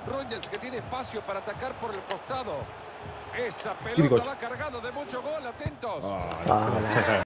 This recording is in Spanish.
Rogers que tiene espacio para atacar por el costado. Esa Típico. pelota va cargada de mucho gol, atentos. Ah,